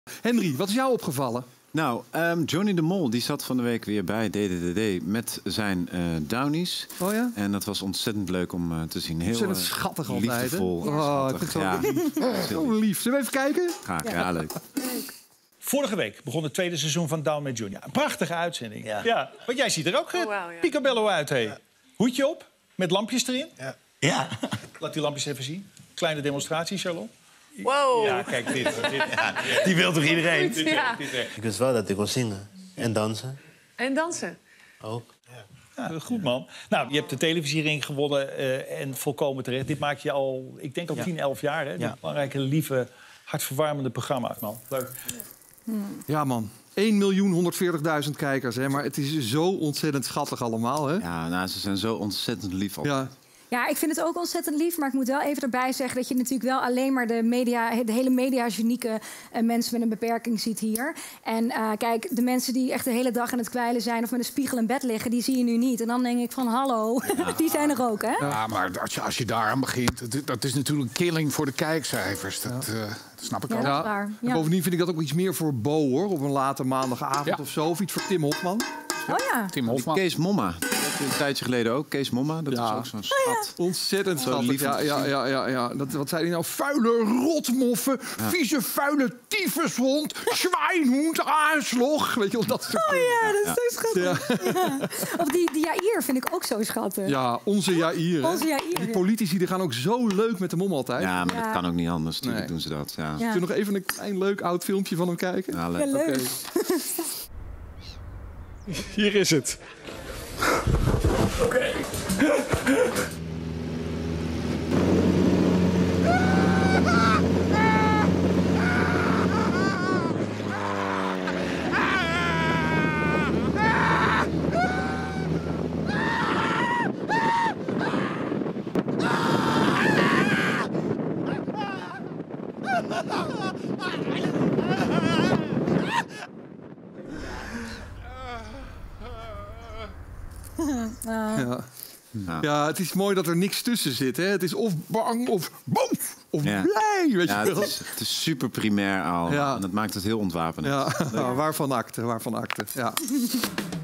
Henry, wat is jou opgevallen? Nou, Johnny de Mol die zat van de week weer bij DDDD met zijn Downies. Oh ja? En dat was ontzettend leuk om te zien. Heel Ontzettend schattig altijd, hè? liefdevol. Oh, ik vind het zo lief. Zullen we even kijken? Graag, ja, leuk. Vorige week begon het tweede seizoen van Down met Junior. Een prachtige uitzending. Ja. Want jij ziet er ook picobello uit, hé. Hoedje op, met lampjes erin. Ja. Laat die lampjes even zien. Kleine demonstratie, Charlotte. Wow. Ja, kijk, dit. Die wil toch iedereen? Ja. Ik wist wel dat ik kon zingen en dansen. En dansen. Ook. Ja, goed, man. Nou, je hebt de televisiering gewonnen en volkomen terecht. Dit maak je al, ik denk al 10, 11 jaar, hè? Dit belangrijke, lieve, hartverwarmende programma, man. Leuk. Ja, man. 1.140.000 kijkers, hè? Maar het is zo ontzettend schattig allemaal, hè? Ja, nou, ze zijn zo ontzettend lief. Ja. Ja, ik vind het ook ontzettend lief. Maar ik moet wel even erbij zeggen dat je natuurlijk wel alleen maar de hele mediagenieke mensen met een beperking ziet hier. En kijk, de mensen die echt de hele dag aan het kwijlen zijn of met een spiegel in bed liggen, die zie je nu niet. En dan denk ik van hallo, die zijn er ook, hè? Ja, maar als je daar aan begint, dat is natuurlijk killing voor de kijkcijfers. Dat snap ik ook. Dat is waar. En bovendien vind ik dat ook iets meer voor Bo, hoor. Op een late maandagavond of zo. Of iets voor Tim Hofman. Oh ja. Tim Hofman. Kees Momma. Een tijdje geleden ook. Kees Momma, dat is ook zo'n schat. Ontzettend Zo schattig. lief om te Ja. Wat zei hij nou? Vuile rotmoffen, vieze, vuile tyfushond, zwijnhoend, aanslog. Weet je wel, dat soort dingen. Ja, dat is zo schattig. Ja. Of die Jair vind ik ook zo schattig. Ja, onze Jair. Onze Jair, Die ja. politici die gaan ook zo leuk met de mom altijd. Ja, maar Ja. dat kan ook niet anders. Natuurlijk doen ze dat. Ja. Ja. Kun je nog even een klein leuk oud filmpje van hem kijken? Ja, Ja, leuk. Oké. Hier is het. Oké. Ja, het is mooi dat er niks tussen zit. Hè? Het is of bang of boos of Ja. blij. Weet je Ja, wel? het is super primair al. Ja. En dat maakt het heel ontwapenend. Ja, waarvan akte, waarvan akte. Ja.